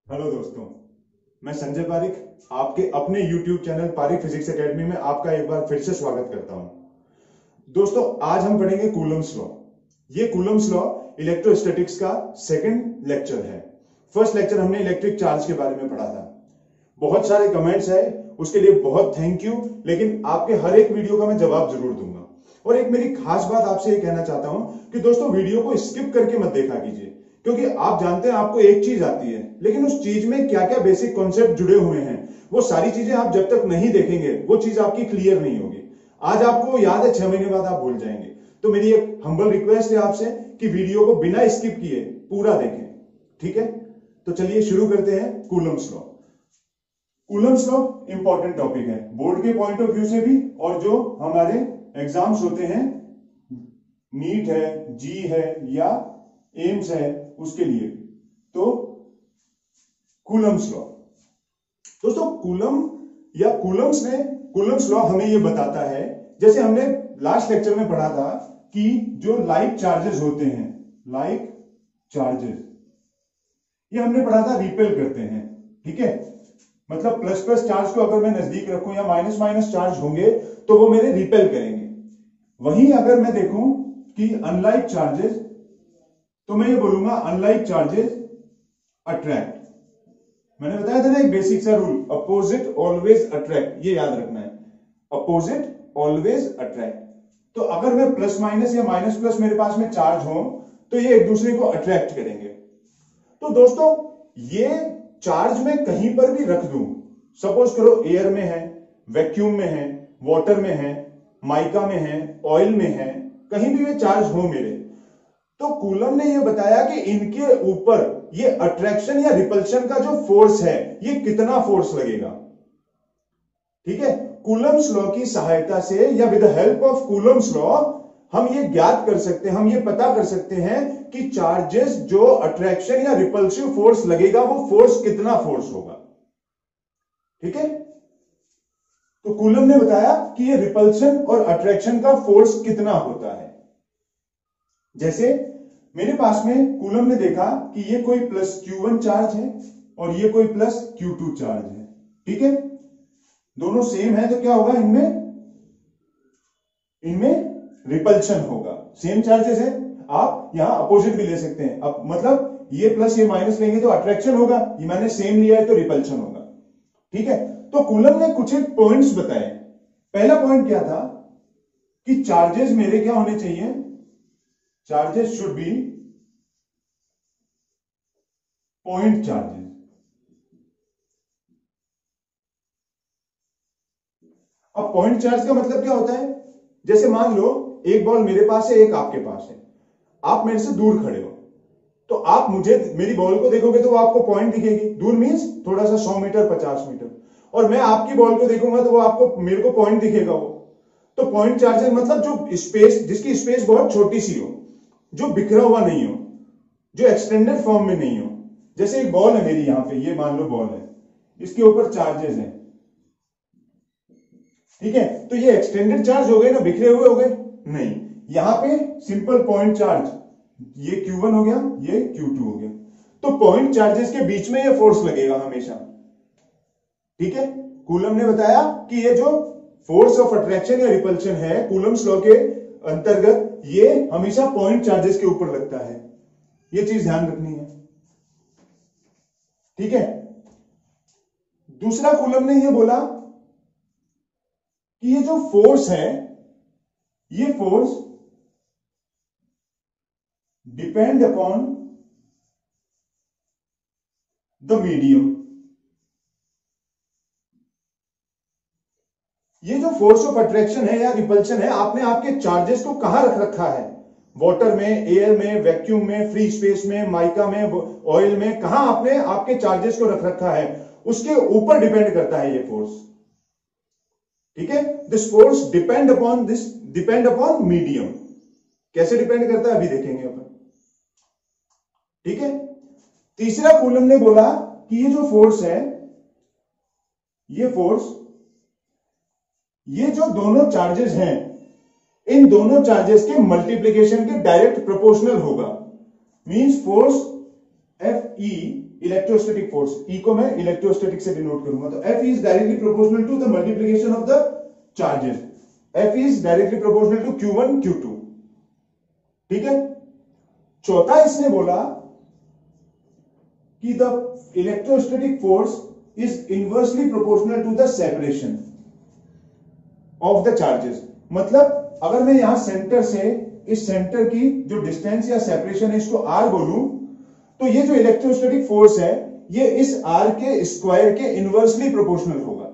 Hello दोस्तों, मैं संजय पारिक आपके अपने YouTube channel Parik physics academy में आपका एक बार फिर से स्वागत करता हूं। दोस्तों, आज हम पढ़ेंगे कूलम्स लॉ। ये कूलम्स लॉ इलेक्ट्रोस्टैटिक्स का सेकंड लेक्चर है। फर्स्ट लेक्चर हमने इलेक्ट्रिक चार्ज के बारे में पढ़ा था। बहुत सारे कमेंट्स है, उसके लिए बहुत थैंक यू। लेकिन आपके हर एक वीडियो का मैं जवाब जरूर दूंगा। और एक मेरी खास बात आपसे ये कहना चाहता हूं कि दोस्तों, वीडियो को स्किप करके मत देखा कीजिए, क्योंकि आप जानते हैं आपको एक चीज आती है, लेकिन उस चीज में क्या क्या बेसिक कॉन्सेप्ट जुड़े हुए हैं, वो सारी चीजें आप जब तक नहीं देखेंगे वो चीज आपकी क्लियर नहीं होगी। आज आपको याद है, 6 महीने बाद आप भूल जाएंगे। तो मेरी एक हम्बल रिक्वेस्ट है आपसे कि वीडियो को बिना स्किप किए पूरा देखें, ठीक है? तो चलिए शुरू करते हैं Coulomb's law. Coulomb's law important topic है बोर्ड के पॉइंट ऑफ व्यू से भी, और जो हमारे एग्जाम्स होते हैं, नीट है, जी है या एम्स है, उसके लिए। तो कूलम्स लॉ, दोस्तों, कूलम या कूलम्स लॉ हमें यह बताता है, जैसे हमने लास्ट लेक्चर में पढ़ा था कि जो लाइक चार्जेस होते हैं, लाइक चार्जेस, ये हमने पढ़ा था रिपेल करते हैं, ठीक है? मतलब प्लस प्लस चार्ज को अगर मैं नजदीक रखूं या माइनस माइनस चार्ज होंगे तो वो मेरे रिपेल करेंगे। वहीं अगर मैं देखूं कि अनलाइक चार्जेस, तो मैं ये बोलूंगा अनलाइक चार्जेस अट्रैक्ट। मैंने बताया था ना एक बेसिक सा रूल, अपोजिट ऑलवेज अट्रैक्ट, ये याद रखना है, अपोजिट ऑलवेज अट्रैक्ट। तो अगर मैं प्लस माइनस या माइनस प्लस मेरे पास में चार्ज हो तो ये एक दूसरे को अट्रैक्ट करेंगे। तो दोस्तों, ये चार्ज में कहीं पर भी रख दूं, सपोज करो एयर में है, वैक्यूम में है, वाटर में है, माइका में है, ऑयल में है, कहीं भी ये चार्ज हो मेरे, तो कूलम ने ये बताया कि इनके ऊपर ये अट्रैक्शन या रिपल्शन का जो फोर्स है, ये कितना फोर्स लगेगा, ठीक है? कूलम्स लॉ की सहायता से या with the help of Coulomb's law हम ये ज्ञात कर सकते हैं, हम ये पता कर सकते हैं कि चार्जेस जो अट्रैक्शन या रिपल्सिव फोर्स लगेगा वो फोर्स कितना फोर्स होगा, ठीक है? तो कूलम ने बताया कि ये रिपल्शन और अट्रैक्शन का फोर्स कितना होता है। जैसे मेरे पास में कूलम ने देखा कि ये कोई प्लस Q1 चार्ज है और ये कोई प्लस Q2 चार्ज है, ठीक है? दोनों सेम है, तो क्या होगा, इनमें रिपल्शन होगा। सेम चार्जेस है, आप यहां अपोजिट भी ले सकते हैं। अब मतलब ये प्लस ये माइनस लेंगे तो अट्रैक्शन होगा, ये मैंने सेम लिया है तो रिपल्शन होगा, ठीक है? तो कूलम ने कुछ एक पॉइंट्स बताए। पहला पॉइंट क्या था कि चार्जेस मेरे क्या होने चाहिए, charges should be point charges. अब पॉइंट चार्ज का मतलब क्या होता है, जैसे मान लो एक बॉल मेरे पास है, एक आपके पास है, आप मेरे से दूर खड़े हो, तो आप मेरी बॉल को देखोगे तो वो आपको पॉइंट दिखेगी। दूर मींस थोड़ा सा 100 मीटर 50 मीटर, और मैं आपकी बॉल को देखूंगा तो वो आपको मेरे को पॉइंट दिखेगा वो। तो पॉइंट चार्जेस मतलब जो स्पेस, जिसकी स्पेस बहुत छोटी सी हो, जो बिखरा हुआ नहीं हो, जो एक्सटेंडेड फॉर्म में नहीं हो। जैसे एक बॉल है मेरी यहां पे, ये मान लो बॉल है, इसके ऊपर चार्जेस हैं, ठीक है? तो ये एक्सटेंडेड चार्ज हो गए ना, बिखरे हुए हो गए? नहीं, यहां पे सिंपल पॉइंट चार्ज, ये Q1 हो गया, ये Q2 हो गया। तो पॉइंट चार्जेस के बीच में ये फोर्स लगेगा हमेशा, ठीक है? कूलम ने बताया कि ये जो फोर्स ऑफ अट्रैक्शन या रिपल्शन है कूलम्स लॉ के अंतर्गत, ये हमेशा पॉइंट चार्जेस के ऊपर लगता है। ये चीज ध्यान रखनी है, ठीक है? दूसरा, कूलम ने ये बोला कि ये जो फोर्स है, ये force depend upon the medium. ये जो फोर्स ऑफ अट्रैक्शन है या रिपल्शन है, आपने आपके चार्जेस को कहां रख रखा है? वाटर में, एयर में, वैक्यूम में, फ्री स्पेस में, माइका में, ऑयल में, कहां आपने आपके चार्जेस को रख रखा है, उसके ऊपर डिपेंड करता है ये फोर्स, ठीक है? This force depend upon medium. कैसे डिपेंड करता है अभी देखेंगे अपन, ठीक है? तीसरा, कूलम ने बोला कि ये जो फोर्स है, ये फोर्स, ये जो दोनों चार्जेस हैं, इन दोनों चार्जेस के मल्टीप्लीकेशन के डायरेक्ट प्रोपोर्शनल होगा। Means force Fe electrostatic force, E को मैं इलेक्ट्रोस्टैटिक से डिनोट करूंगा, तो F is directly proportional to the multiplication of the charges, F is directly proportional to Q1 Q2। ठीक है। चौथा इसने बोला कि the electrostatic force is inversely proportional to the separation of the charges. मतलब अगर मैं यहां सेंटर से इस सेंटर की जो डिस्टेंस या सेपरेशन है इसको R बोलूं, तो ये जो इलेक्ट्रोस्टैटिक फोर्स है ये इस R के स्क्वायर के इनवर्सली प्रोपोर्शनल होगा।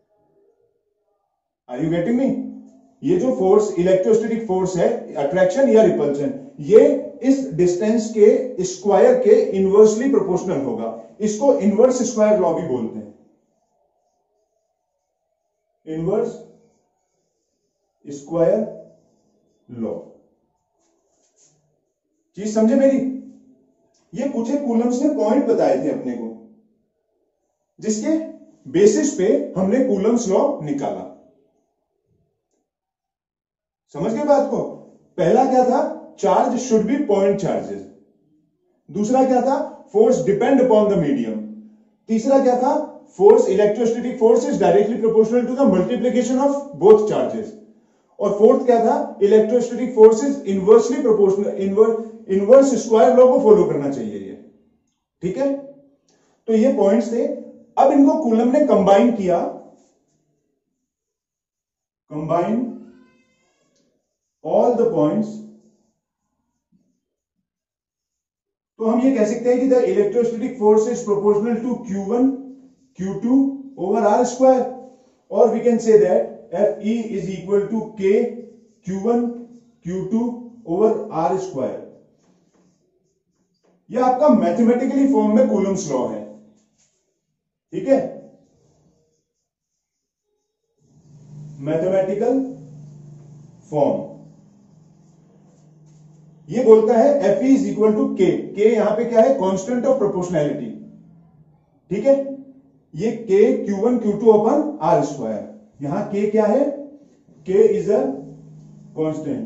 Are you getting me? ये जो फोर्स इलेक्ट्रोस्टैटिक फोर्स है, अट्रैक्शन या रिपल्शन, ये इस डिस्टेंस के स्क्वायर के इनवर्सली प्रोपोर्शनल होगा। इसको इनवर्स स्क्वायर लॉ भी बोलते हैं, इनवर्स स्क्वायर लॉ। चीज समझे मेरी? ये कुछ एक कूलम्स ने पॉइंट बताए थे अपने को, जिसके बेसिस पे हमने कूलम्स लॉ निकाला। समझ गए बात को? पहला क्या था? Charge should be point charges. दूसरा क्या था? Force depend upon the medium. तीसरा क्या था? Force, electrostatic force is directly proportional to the multiplication of both charges. और फोर्थ क्या था? Electrostatic force is inversely proportional, inverse square law को फॉलो करना चाहिए ये। ठीक है। तो ये पॉइंट्स थे। अब इनको कूलम ने कंबाइन किया, कंबाइन ऑल द पॉइंट्स, तो हम ये कह सकते हैं कि the electrostatic force is proportional to Q1 Q2 over R square, और we can say that Fe is equal to K Q1 Q2 over R square. यह आपका मैथमेटिकली फॉर्म में कूलम्स लॉ है। ठीक है, मैथमेटिकल फॉर्म ये बोलता है Fe is equal to K। K यहां पे क्या है? Constant of proportionality. ठीक है, ये K Q1 Q2 upon R square. यहां K क्या है? K is a constant.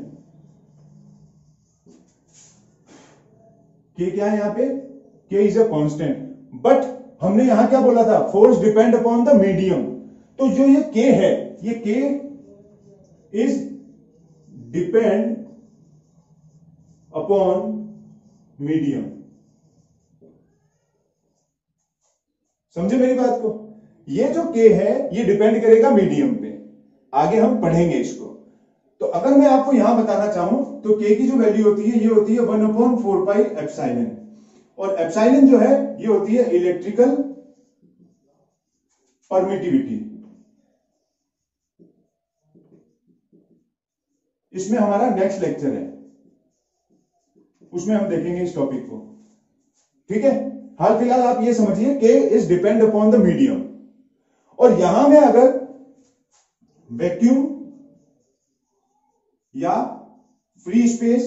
K क्या है यहां पे? K is a constant. But हमने यहां क्या बोला था? Force depend upon the medium. तो जो ये K है, ये K is depend upon medium. समझे मेरी बात को? ये जो K है ये डिपेंड करेगा मीडियम पे। आगे हम पढ़ेंगे इसको। तो अगर मैं आपको यहां बताना चाहूं तो K की जो वैल्यू होती है ये होती है 1/4 पाई एप्सिलॉन, और एप्सिलॉन जो है ये होती है इलेक्ट्रिकल परमिटिविटी। इसमें हमारा नेक्स्ट लेक्चर है, उसमें हम देखेंगे इस टॉपिक को। ठीक है, हाल फिलहाल आप ये समझिए K is depend upon the medium. और यहां में अगर वैक्यूम या फ्री स्पेस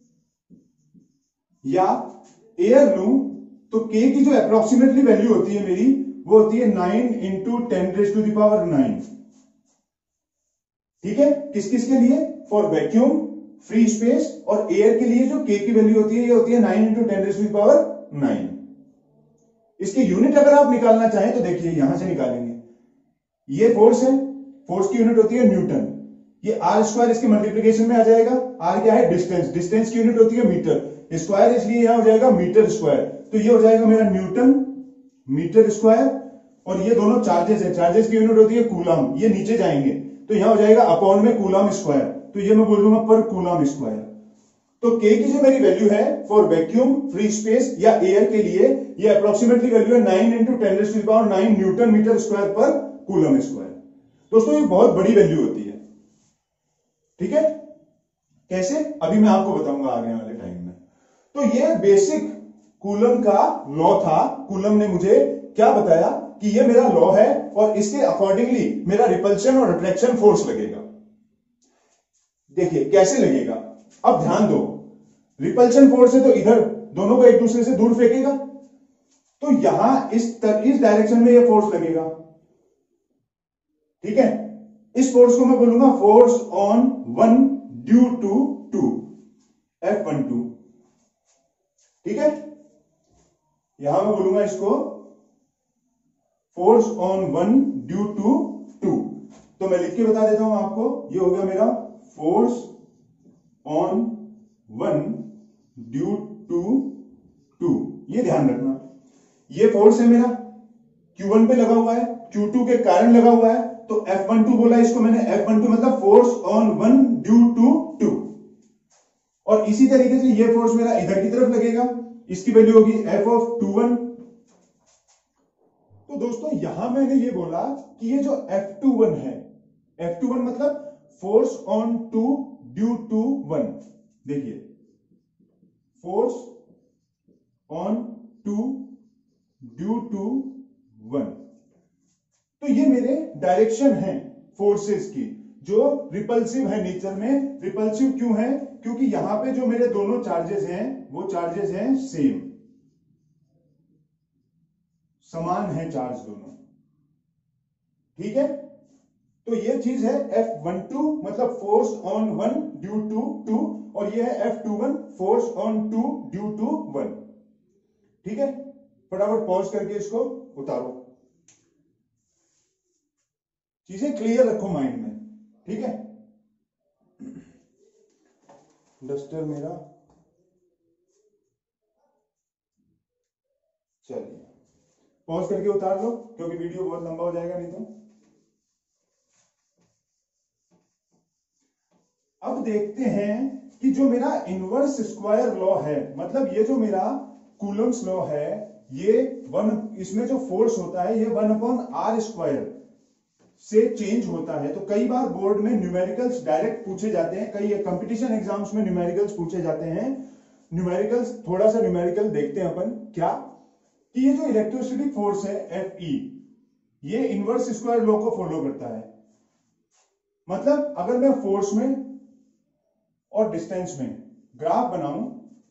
या एयर लूं तो K की जो अप्रोक्सीमेटली वैल्यू होती है मेरी, वो होती है 9 इंटू 10⁹9। ठीक है, किस किस के लिए? फॉर वैक्यूम, फ्री स्पेस और एयर के लिए जो K की वैल्यू होती है ये होती है 9 इंटू 10⁹9। इसकी यूनिट अगर आप निकालना चाहें तो देखिए यहां से निकालेंगे। ये फोर्स है, फोर्स की यूनिट होती है न्यूटन। ये R स्क्वायर इसके मल्टीप्लीकेशन में आ जाएगा। R क्या है? डिस्टेंस। डिस्टेंस की यूनिट होती है मीटर। स्क्वायर इसलिए यहां हो जाएगा मीटर स्क्वायर। तो ये हो जाएगा मेरा न्यूटन मीटर स्क्वायर। और ये दोनों चार्जेस है, चार्जेस की यूनिट होती है कूलम। ये नीचे जाएंगे तो यहां हो जाएगा अपॉन में कूलम स्क्वायर। तो ये मैं बोलूंगा पर कूलम स्क्वायर। तो K की जो मेरी वैल्यू है फॉर वैक्यूम, फ्री स्पेस या एयर के लिए, ये अप्रोक्सीमेटली वैल्यू है 9 इंटू 10⁹9 न्यूटन मीटर स्क्वायर पर कूलम स्क्वायर। दोस्तों ये बहुत बड़ी वैल्यू होती है। ठीक है, कैसे? अभी मैं आपको बताऊंगा आगे वाले टाइम में। तो ये बेसिक कूलम का लॉ था। कूलम ने मुझे क्या बताया कि ये मेरा लॉ है और इसके अकॉर्डिंगली मेरा रिपल्शन और अट्रैक्शन फोर्स लगेगा। देखिए कैसे लगेगा, अब ध्यान दो। रिपल्शन फोर्स है तो इधर दोनों को एक दूसरे से दूर फेंकेगा, तो यहां इस डायरेक्शन में ये फोर्स लगेगा। ठीक है, इस फोर्स को मैं बोलूंगा force on 1 due to 2 F12। ठीक है, यहां मैं बोलूंगा इसको force on one due to two. तो मैं लिख के बता देता हूं आपको, ये हो गया मेरा force on one due to two. ये ध्यान रखना, ये फोर्स है मेरा Q1 पे लगा हुआ है, Q2 के कारण लगा हुआ है, तो F12 बोला इसको मैंने। F12 मतलब force on one due to two. और इसी तरीके से ये फोर्स मेरा इधर की तरफ लगेगा, इसकी वैल्यू होगी F21। तो दोस्तों यहां मैंने ये बोला कि ये जो F21 है, F21 मतलब force on two due to one. देखिए force on two due to one. तो ये मेरे डायरेक्शन है फोर्सेस की, जो रिपल्सिव है नेचर में। रिपल्सिव क्यों है? क्योंकि यहां पे जो मेरे दोनों चार्जेस हैं वो चार्जेस हैं सेम, समान है चार्ज दोनों। ठीक है, तो ये चीज है F12 मतलब force on one due to two, और ये है F21 force on two due to one. ठीक है, फटाफट पॉज करके इसको उतारो, चीजें क्लियर रखो माइंड में। ठीक है, डस्टर मेरा, चलिए पॉज करके उतार लो क्योंकि वीडियो बहुत लंबा हो जाएगा नहीं तो। अब देखते हैं कि जो मेरा इनवर्स स्क्वायर लॉ है, मतलब ये जो मेरा कूलम्स लॉ है, ये इसमें जो फोर्स होता है ये 1/r² से चेंज होता है। तो कई बार बोर्ड में न्यूमेरिकल्स डायरेक्ट पूछे जाते हैं, कई कंपटीशन एग्जाम्स में न्यूमेरिकल्स पूछे जाते हैं। न्यूमेरिकल्स, थोड़ा सा न्यूमेरिकल देखते हैं अपन, क्या कि ये जो इलेक्ट्रोस्टैटिक फोर्स है Fe, ये इनवर्स स्क्वायर लॉ को फॉलो करता है। मतलब अगर मैं फोर्स में और डिस्टेंस में ग्राफ बनाऊं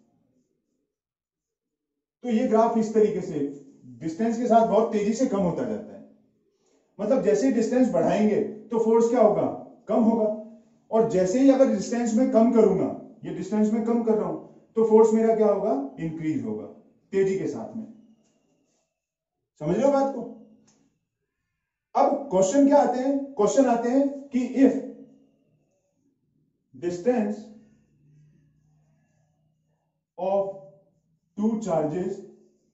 तो ये ग्राफ इस तरीके से डिस्टेंस के साथ बहुत तेजी से कम होता जाता है। मतलब जैसे ही डिस्टेंस बढ़ाएंगे तो फोर्स क्या होगा? कम होगा। और जैसे ही अगर डिस्टेंस में कम करूंगा, ये डिस्टेंस में कम कर रहा हूं, तो फोर्स मेरा क्या होगा? इंक्रीज होगा तेजी के साथ में। समझ रहे हो बात को? अब क्वेश्चन क्या आते हैं? क्वेश्चन आते हैं कि if distance of two charges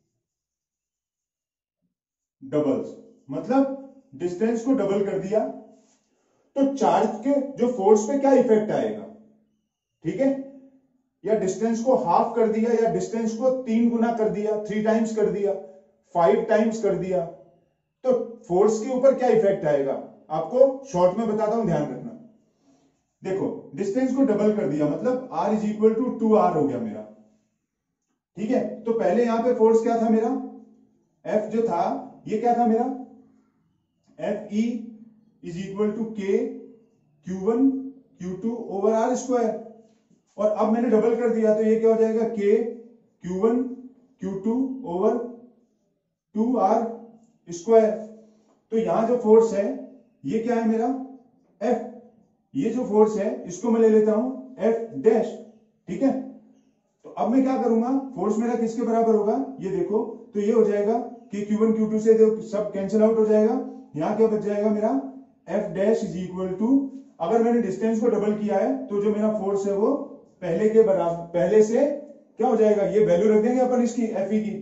doubles, मतलब डिस्टेंस को डबल कर दिया तो चार्ज के जो फोर्स पे क्या इफेक्ट आएगा? ठीक है, या डिस्टेंस को हाफ कर दिया, या डिस्टेंस को 3 गुना कर दिया, 3 टाइम्स कर दिया, 5 टाइम्स कर दिया, तो फोर्स के ऊपर क्या इफेक्ट आएगा? आपको शॉर्ट में बताता हूं, ध्यान रखना। देखो डिस्टेंस को डबल कर दिया मतलब r is equal to 2r हो गया मेरा। ठीक है, तो पहले यहां पे फोर्स क्या था मेरा? F जो था ये क्या था मेरा? Fe is equal to K Q1 Q2 over r²। और अब मैंने डबल कर दिया तो ये क्या हो जाएगा? K Q1 Q2 over 2r²। तो यहां जो फोर्स है ये क्या है मेरा? F। ये जो फोर्स है इसको मैं ले लेता हूं F'। ठीक है, तो अब मैं क्या करूंगा? फोर्स मेरा किसके बराबर होगा? ये देखो, तो ये हो जाएगा कि Q1 Q2 से सब कैंसिल आउट हो जाएगा। यहां क्या बच जाएगा मेरा? F' इज इक्वल टू, अगर मैंने डिस्टेंस को डबल किया है तो जो मेरा फोर्स है वो पहले के बराबर, पहले से क्या हो जाएगा? ये वैल्यू रख देंगे अपन इसकी Fe की।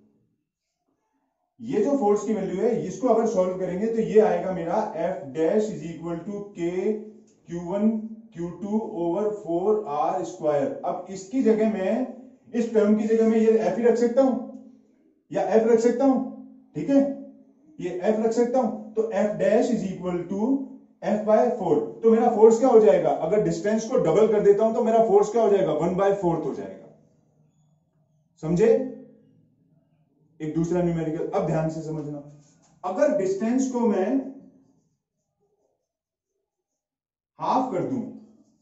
ये जो फोर्स की वैल्यू है इसको अगर सॉल्व करेंगे तो ये आएगा मेरा F' is equal to K Q1 Q2 over 4r²। अब इसकी जगह में, इस टर्म की जगह में ये F ही रख सकता हूं या F रख सकता हूं। ठीक है, ये F रख सकता हूं, तो F' is equal to F/4। तो मेरा फोर्स क्या हो जाएगा? अगर डिस्टेंस को डबल कर देता हूं तो मेरा फोर्स क्या हो जाएगा? 1/4 हो जाएगा। समझे? एक दूसरा न्यूमेरिकल, अब ध्यान से समझना। अगर डिस्टेंस को मैं हाफ कर दूं,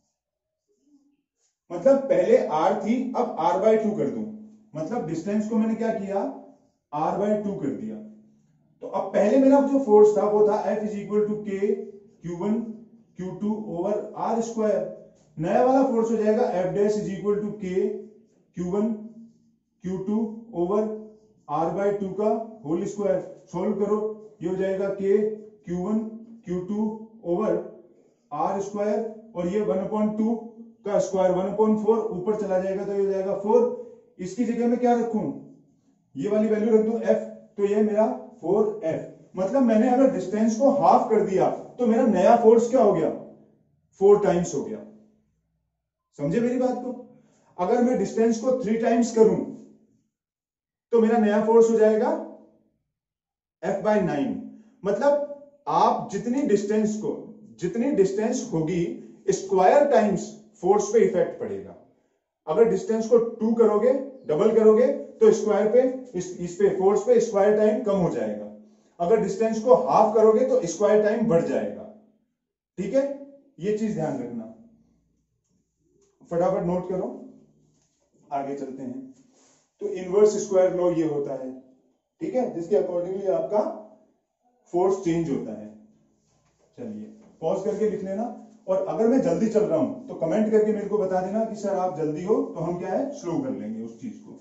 मतलब पहले r थी अब r/2 कर दूं, मतलब डिस्टेंस को मैंने क्या किया? r/2 कर दिया। तो अब पहले मेरा जो फोर्स था वो था F is equal to K Q1 Q2 over r²। नया वाला फोर्स हो जाएगा F' is equal to K Q1 Q2 over r/2 का होल स्क्वायर, सोल्व करो, ये हो जाएगा k q1 q2 over r square, और ये 1/2 का स्क्वायर 1/4 ऊपर चला जाएगा तो ये हो जाएगा 4। इसकी जगह में क्या रखूं, ये वाली वैल्यू रख दूं f, तो ये मेरा 4f। मतलब मैंने अगर डिस्टेंस को हाफ कर दिया तो मेरा नया फोर्स क्या हो गया, 4 टाइम्स हो गया। समझे मेरी बात को? अगर मैं डिस्टेंस को 3 टाइम्स करूं तो मेरा नया फोर्स हो जाएगा f/9। मतलब आप जितनी डिस्टेंस होगी स्क्वायर टाइम्स फोर्स पे इफेक्ट पड़ेगा। अगर डिस्टेंस को 2 करोगे, डबल करोगे, तो स्क्वायर पे इस पे फोर्स पे स्क्वायर टाइम कम हो जाएगा। अगर डिस्टेंस को हाफ करोगे तो स्क्वायर टाइम बढ़ जाएगा। ठीक है, ये चीज ध्यान रखना, फटाफट नोट करो, आगे चलते हैं। तो इनवर्स स्क्वायर लॉ ये होता है, ठीक है, जिसके अकॉर्डिंगली आपका फोर्स चेंज होता है। चलिए पॉज करके लिख लेना, और अगर मैं जल्दी चल रहा हूं तो कमेंट करके मेरे को बता देना कि सर आप जल्दी हो, तो हम क्या है स्लो कर लेंगे उस चीज को।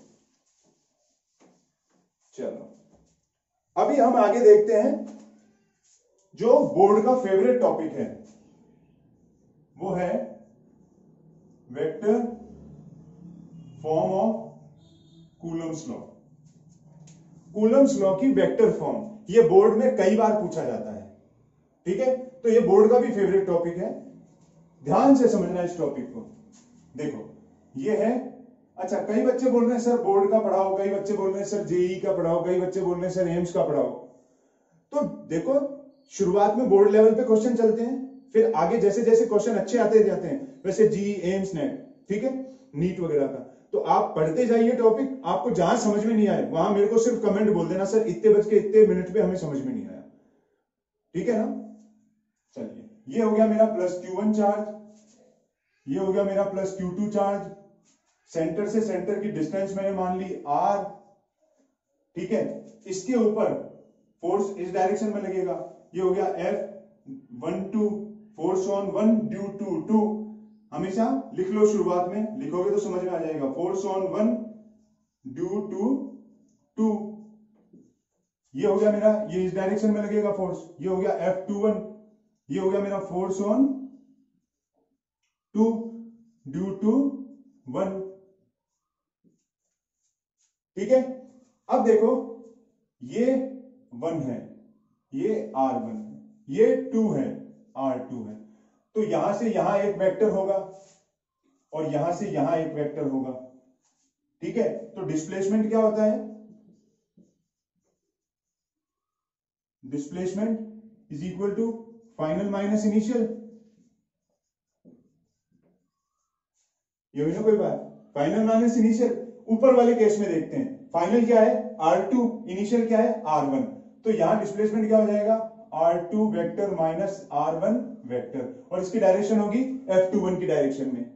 चलो अभी हम आगे देखते हैं, जो बोर्ड का फेवरेट टॉपिक है वो है vector form of Coulomb's law. Coulomb's law की वेक्टर फॉर्म, ये बोर्ड में कई बार पूछा जाता है। ठीक है, तो ये बोर्ड का भी फेवरेट टॉपिक है, ध्यान से समझना इस टॉपिक को। देखो ये है, अच्छा कई बच्चे बोल रहे हैं सर बोर्ड का पढ़ाओ, कई बच्चे बोल रहे हैं सर जेई का पढ़ाओ, कई बच्चे बोल रहे हैं सर एम्स का पढ़ाओ। तो देखो शुरुआत में बोर्ड लेवल पे क्वेश्चन चलते हैं, फिर आगे जैसे जैसे क्वेश्चन अच्छे आते जाते हैं, वैसे जी एम्स नेट, ठीक है, नीट वगैरह का, तो आप पढ़ते जाइए टॉपिक। आपको जहां समझ में नहीं आए वहां मेरे को सिर्फ कमेंट बोल देना, सर इतने बज के इतने मिनट पे हमें समझ में नहीं आया। ठीक है ना? चलिए ये हो गया मेरा प्लस Q1 चार्ज, ये हो गया मेरा प्लस Q2 चार्ज, सेंटर से सेंटर की डिस्टेंस मैंने मान ली r, ठीक है, इसके ऊपर फोर्स इस डायरेक्शन में लगेगा, ये हो गया F12 force on 1 due to 2, हमेशा लिख लो, शुरुआत में लिखोगे तो समझ में आ जाएगा, फोर्स ऑन 1 ड्यू टू 2, ये हो गया मेरा, ये इस डायरेक्शन में लगेगा फोर्स, ये हो गया F21, ये हो गया मेरा फोर्स ऑन 2 ड्यू टू 1। ठीक है, अब देखो ये 1 है, ये R1 है, ये 2 है, R2 है, तो यहां से यहां एक वेक्टर होगा और यहां से यहां एक वेक्टर होगा। ठीक है, तो डिस्प्लेसमेंट क्या होता है, displacement is equal to final minus initial. ये हुई ना कोई बात, फाइनल माइनस इनिशियल। ऊपर वाले केस में देखते हैं, फाइनल क्या है R2, इनिशियल क्या है R1, तो यहां डिस्प्लेसमेंट क्या हो जाएगा R2 vector minus R1 vector, और इसकी डायरेक्शन होगी F21 की डायरेक्शन में,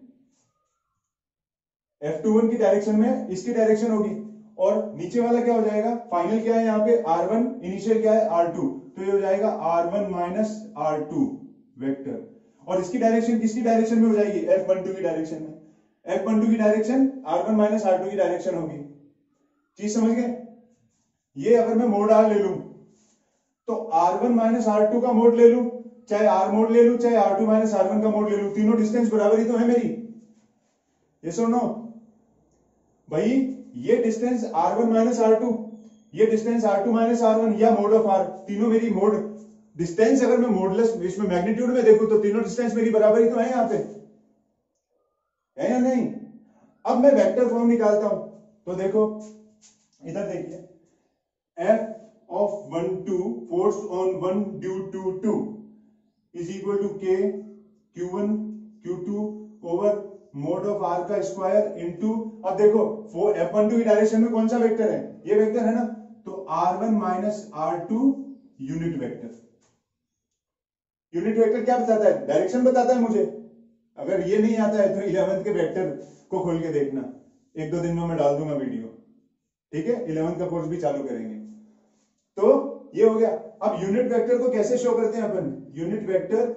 F21 की डायरेक्शन में इसकी डायरेक्शन होगी, और नीचे वाला क्या हो जाएगा, फाइनल क्या है यहाँ पे R1, इनिशियल क्या है R2, तो ये हो जाएगा R1 माइनस R2 वेक्टर, और इसकी डायरेक्शन किसकी डायरेक्शन में हो जाएगी, F12 की डायरेक्शन में। F12 की डायरेक्शन R1 माइनस R2 की डायरेक्शन होगी। चीज समझ गए? ये अगर मैं मोड R ले लूं तो R1 माइनस R2 का मोड ले लूं, चाहे R मोड ले लूं, चाहे R2 माइनस R1 का मोड ले लूं, तीनों डिस्टेंस बराबर ही तो है मेरी। ये सुनो भाई, ये डिस्टेंस R1 माइनस R2, ये डिस्टेंस R2 माइनस R1 या मोड ऑफ R, तीनों मेरी मोड डिस्टेंस, अगर मैं मोडलेस इसमें मैग्नीट्यूड में देखूं तो तीनों डिस्टेंस मेरी बराबर ही तो है यहां पे, है या नहीं? अब मैं वेक्टर फॉर्म निकालता हूं, तो देखो इधर देखिए, F of 1 2 force on 1 due to 2 is equal to K Q1 Q2 over mod of R का स्क्वायर इनटू, अब देखो F12 की डायरेक्शन में कौन सा वेक्टर है, ये वेक्टर है ना, तो R1 minus R2 unit vector. Unit vector क्या बताता है, डायरेक्शन बताता है मुझे। अगर ये नहीं आता है तो 11th के वेक्टर को खोल के देखना, 1-2 दिन में मैं डाल दूंगा वीडियो। ठीक है, 11th का कोर्स भी चालू करेंगे। तो ये हो गया। अब यूनिट वेक्टर को कैसे शो करते हैं अपन, unit vector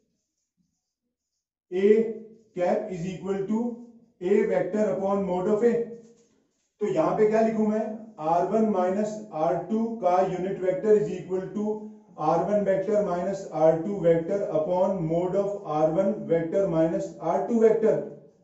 A cap is equal to A vector upon mod of A, तो यहां पे क्या लिखूं मैं, R1 माइनस R2 का unit vector is equal to R1 vector minus R2 vector upon mod of R1 vector minus R2 vector.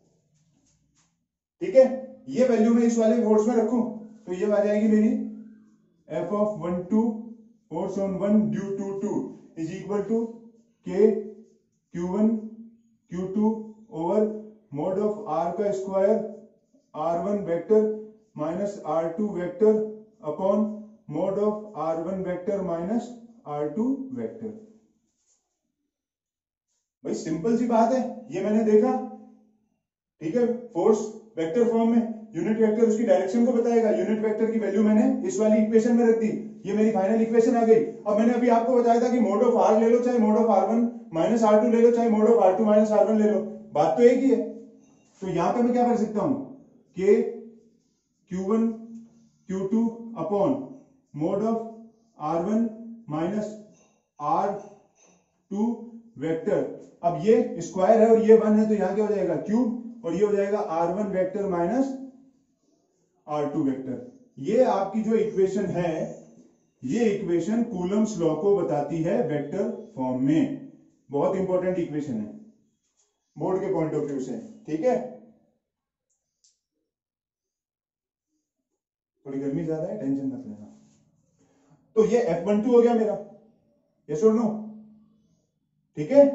ठीक है, ये वैल्यू मैं इस वाले फोर्स में रखूं तो ये आ जाएगी मेरी F of 1 2 force on 1 due to 2 is equal to K Q1 Q2 over mod of R का square R1 vector minus R2 vector upon mod of R1 vector minus R2 vector. भाई simple सी बात है, ये मैंने देखा। ठीक है, फोर्स वेक्टर फॉर्म में यूनिट वेक्टर उसकी डायरेक्शन को बताएगा। यूनिट वेक्टर की वैल्यू मैंने इस वाली इक्वेशन में रख दी, ये मेरी फाइनल इक्वेशन आ गई। अब मैंने अभी आपको बताया था कि मोड ऑफ R ले लो, चाहे mode of R1 minus R2 ले लो, चाहे mode of R2 minus R1 ले लो, बात तो एक ही है। तो यहां पे मैं क्या कर सकता हूं, K Q1 Q2 upon mod of R1 minus R2 vector. अब ये स्क्वायर है और ये 1 है तो यहां क्या हो जाएगा क्यूब, और ये हो जाएगा R1 vector minus R2 vector. ये आपकी जो इक्वेशन है, ये इक्वेशन कूलम्स लॉ को बताती है वेक्टर फॉर्म में। बहुत इंपॉर्टेंट इक्वेशन है बोर्ड के पॉइंट ऑफ व्यू से। ठीक है, थोड़ी गर्मी ज्यादा है, टेंशन मत लेना। तो ये F12 हो गया मेरा, यस और नो? ठीक है,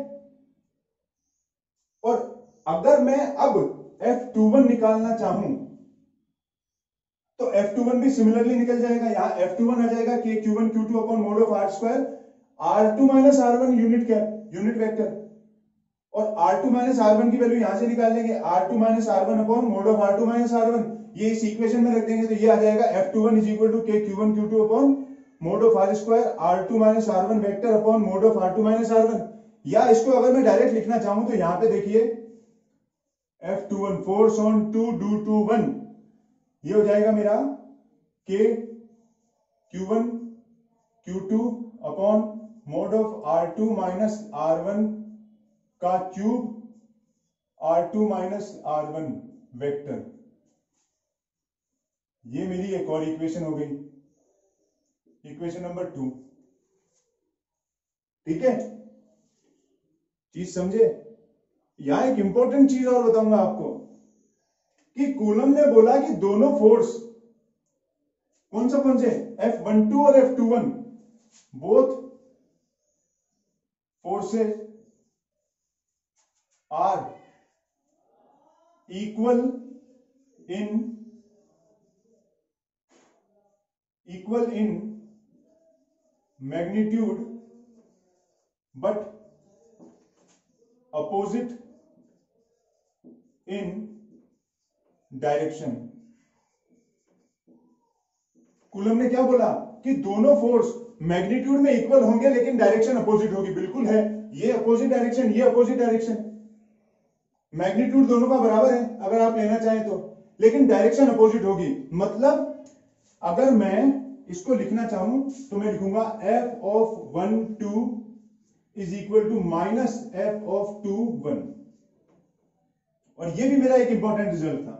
और अगर मैं अब F21 निकालना चाहूं तो F21 भी सिमिलरली निकल जाएगा। यहां F21 आ जाएगा कि Q1 Q2 upon mod of R square R2 minus R1 unit क्या, यूनिट वेक्टर, और R2 माइनस R1 की वैल्यू यहां से निकाल लेंगे R2 minus R1 upon mod of R2 minus R1। ये इस इक्वेशन में रख देंगे तो ये आ जाएगा F21 is equal to K Q1 Q2 upon mod of R square R2 minus R1 vector upon mod of R2 minus R1। या इसको अगर मैं डायरेक्ट लिखना चाहूं तो यहां पे देखिए F21 force on 2 due to 1, ये हो जाएगा मेरा K Q1 Q2 upon mod of R2 minus R1 का cube R2 minus R1 vector. ये मेरी एक और इक्वेशन हो गई, इक्वेशन नंबर 2। ठीक है, चीज समझे? यहां एक इंपॉर्टेंट चीज और बताऊंगा आपको कि कूलम ने बोला कि दोनों फोर्स कौन से F12 और F21 both forces are equal in magnitude but opposite in direction. Coulomb ने क्या बोला कि दोनों फोर्स मैग्नीट्यूड में इक्वल होंगे लेकिन डायरेक्शन अपोजिट होगी। बिल्कुल है, ये अपोजिट डायरेक्शन, ये अपोजिट डायरेक्शन, मैग्नीट्यूड दोनों का बराबर है अगर आप लेना चाहें तो, लेकिन डायरेक्शन अपोजिट होगी। मतलब अगर मैं इसको लिखना चाहूं तो मैं लिखूंगा F of 1 2 is equal to minus F of 2 1। और ये भी मेरा एक इंपॉर्टेंट रिजल्ट था।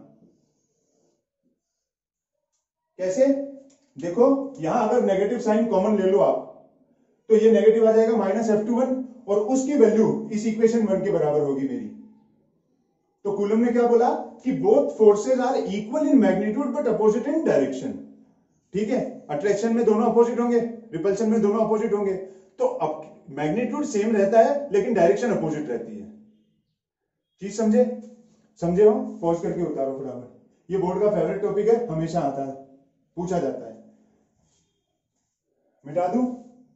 कैसे? देखो यहां अगर नेगेटिव साइन कॉमन ले लो आप तो ये नेगेटिव आ जाएगा माइनस F21 और उसकी वैल्यू इस इक्वेशन 1 के बराबर होगी मेरी। तो कूलम ने क्या बोला कि both forces are equal in magnitude but opposite in direction. ठीक है, अट्रैक्शन में दोनों अपोजिट होंगे, रिपल्शन में दोनों अपोजिट होंगे, तो मैग्नीट्यूड सेम रहता है लेकिन डायरेक्शन अपोजिट रहती है। चीज समझे? समझे हो? पॉज करके उतारो फटाफट। ये बोर्ड का फेवरेट टॉपिक है, हमेशा आता है, पूछा जाता है। मिटा दूं?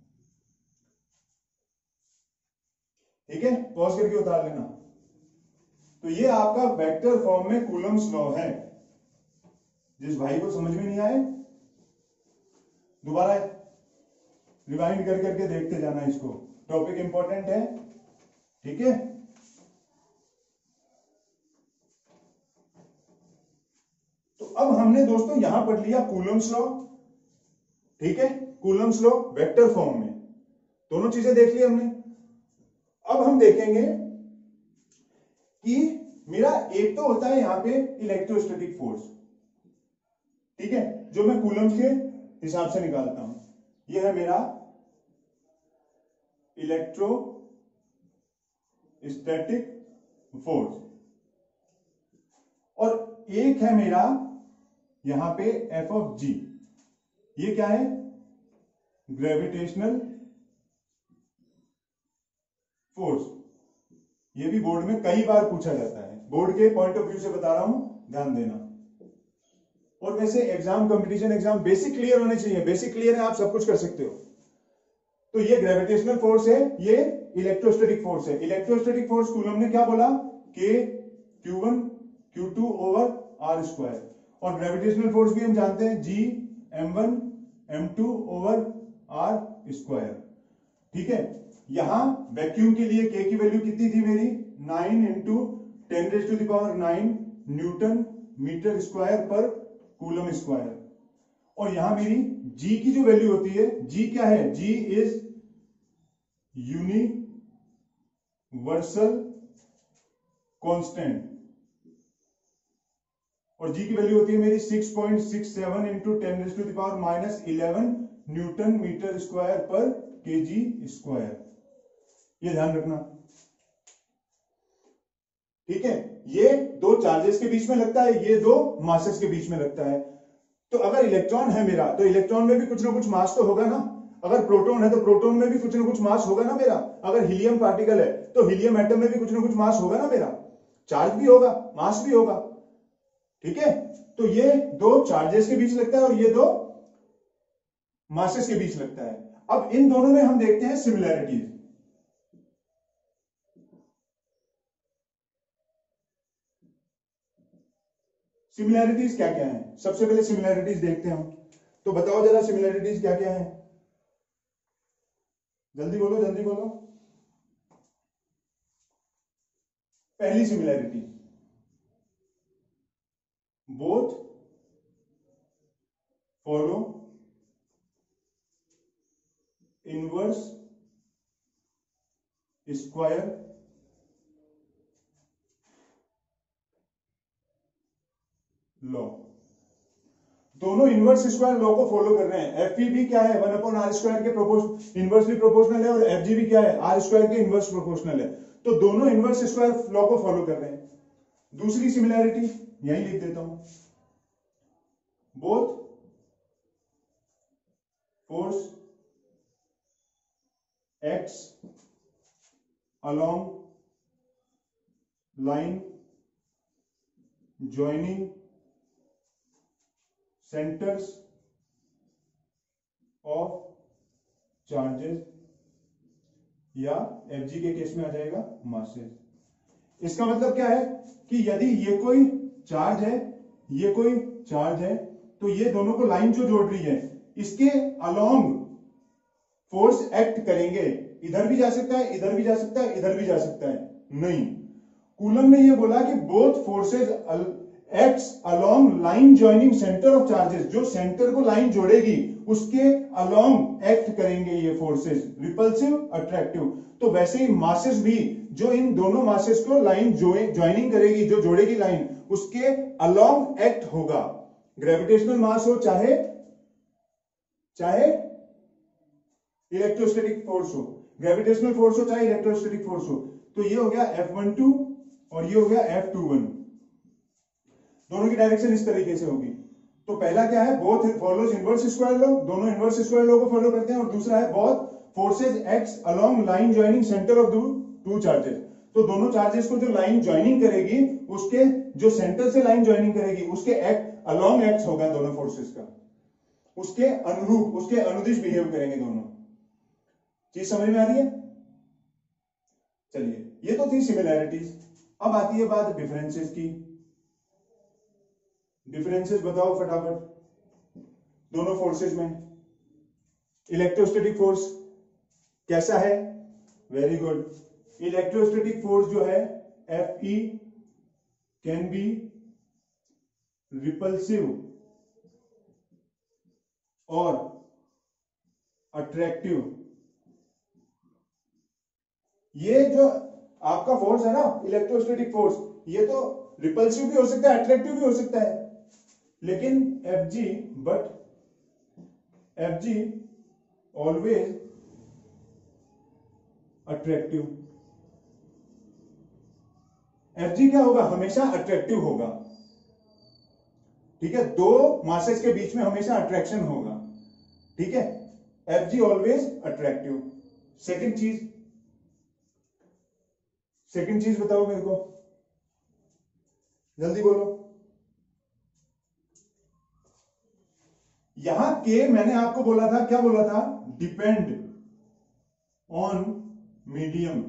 ठीक है, पॉज करके उतार लेना। तो ये आपका वेक्टर फॉर्म में कूलम्स लॉ है। जिस भाई को समझ में नहीं आए दोबारा रिवाइंड कर करके देखते जाना इसको, टॉपिक इंपॉर्टेंट है। ठीक है, तो अब हमने दोस्तों यहां पढ़ लिया कूलम्स लॉ। ठीक है, कूलम्स लॉ वेक्टर फॉर्म में दोनों चीजें देख ली हमने। अब हम देखेंगे कि मेरा एक तो होता है यहां पे इलेक्ट्रोस्टैटिक फोर्स, ठीक है, जो मैं कूलम्स के हिसाब से निकालता हूं। यह है मेरा इलेक्ट्रोस्टैटिक फोर्स, और एक है मेरा यहां पे एफ ऑफ जी। ये क्या है? Gravitational force. ये भी बोर्ड में कई बार पूछा जाता है, बोर्ड के पॉइंट ऑफ व्यू से बता रहा हूं, ध्यान देना। और वैसे exam, competition exam, basic clear होने चाहिए। बेसिक क्लियर है, आप सब कुछ कर सकते हो। तो ये ग्रेविटेशनल फोर्स है, ये इलेक्ट्रोस्टैटिक फोर्स है। इलेक्ट्रोस्टैटिक फोर्स कूलम ने क्या बोला? K Q1 Q2 over R square. और ग्रेविटेशनल फोर्स भी हम जानते हैं, G M1 M2 over R square. ठीक है, यहां वैक्यूम के लिए K की वैल्यू कितनी थी मेरी? 9 इंटू 10⁹ न्यूटन मीटर स्क्वायर पर कूलम स्क्वायर। और यहां मेरी G की जो वैल्यू होती है, G क्या है? G इज यूनिवर्सल कांस्टेंट, और G की वैल्यू होती है मेरी 6.67 इंटू 10⁻11 न्यूटन मीटर स्क्वायर पर केजी स्क्वायर। ये ध्यान रखना, ठीक है। ये दो चार्जेस के बीच में लगता है, ये दो मासेस के बीच में लगता है। तो अगर इलेक्ट्रॉन है मेरा, तो इलेक्ट्रॉन में भी कुछ ना कुछ मास तो होगा ना। अगर प्रोटॉन है तो प्रोटॉन में भी कुछ ना कुछ मास होगा ना मेरा। अगर हीलियम पार्टिकल है तो हीलियम एटम में भी कुछ ना कुछ मास होगा ना मेरा। चार्ज भी होगा, मास भी होगा, ठीक है। तो ये दो चार्जेस के बीच लगता है और ये दो मासेस के बीच लगता है। अब इन दोनों में हम देखते हैं सिमिलैरिटीज। सिमिलैरिटीज क्या क्या है? सबसे पहले सिमिलैरिटीज देखते हैं हम। तो बताओ जरा सिमिलैरिटीज क्या क्या है? जल्दी बोलो, जल्दी बोलो। पहली similarity, both follow inverse square law. दोनों इनवर्स स्क्वायर लॉ को फॉलो कर रहे हैं। एफ भी क्या है? 1/r² के इनवर्सली प्रोपोर्शनल है, और एफ भी क्या है? r² के इनवर्स प्रोपोर्शनल है। तो दोनों इनवर्स स्क्वायर लॉ को फॉलो कर रहे हैं। दूसरी सिमिलैरिटी यही लिख देता हूं, both force acts along line joining centers of charges, या Fg के केस में आ जाएगा मासेस। इसका मतलब क्या है कि यदि ये कोई चार्ज है, ये कोई चार्ज है, तो ये दोनों को लाइन जो जोड़ रही है, इसके अलोंग फोर्स एक्ट करेंगे। इधर भी जा सकता है, इधर भी जा सकता है, इधर भी जा सकता है। नहीं, कूलम ने ये बोला कि both forces acts along line joining centre of charges. जो सेंटर को लाइन जोड़ेगी उसके अलोंग एक्ट करेंगे ये फोर्सेज, रिपल्सिव, अट्रैक्टिव। तो वैसे ही मासेस भी, जो इन दोनों मासेस को लाइन ज्वाइनिंग करेगी, जो जोड़ेगी लाइन, उसके अलोंग एक्ट होगा। ग्रेविटेशनल मास हो चाहे इलेक्ट्रोस्टैटिक फोर्स हो, ग्रेविटेशनल फोर्स हो चाहे इलेक्ट्रोस्टैटिक फोर्स हो। तो ये हो गया F12 और ये हो गया F21। दोनों की डायरेक्शन इस तरीके से होगी। तो पहला क्या है? Both follows inverse square law, दोनों इनवर्स स्क्वायर लॉ को फॉलो करते हैं। और दूसरा है both forces acts along line joining centre of two charges. तो दोनों चार्जेस को जो लाइन ज्वाइनिंग करेगी, उसके जो सेंटर से लाइन ज्वाइनिंग करेगी, उसके एक्ट अलोंग एक्ट होगा दोनों फोर्सेस का, उसके अनुरूप, उसके अनुदिश बिहेव करेंगे दोनों। चीज समझ में आ रही है? चलिए, ये तो थी सिमिलैरिटीज। अब आती है बात डिफरेंसेस की। डिफरेंसेस बताओ फटाफट दोनों फोर्सेस में। इलेक्ट्रोस्टैटिक फोर्स कैसा है? Very good. इलेक्ट्रोस्टैटिक फोर्स जो है Fe कैन बी रिपल्सिव और अट्रैक्टिव। ये जो आपका फोर्स है ना, इलेक्ट्रोस्टैटिक फोर्स, ये तो रिपल्सिव भी हो सकता है, अट्रैक्टिव भी हो सकता है। लेकिन FG, but FG always attractive. FG क्या होगा? हमेशा अट्रैक्टिव होगा। ठीक है, दो मासेस के बीच में हमेशा अट्रैक्शन होगा। ठीक है, FG ऑलवेज अट्रैक्टिव। सेकंड चीज बताओ मेरे को, जल्दी बोलो। यहां के मैंने आपको बोला था, क्या बोला था? Depend on medium.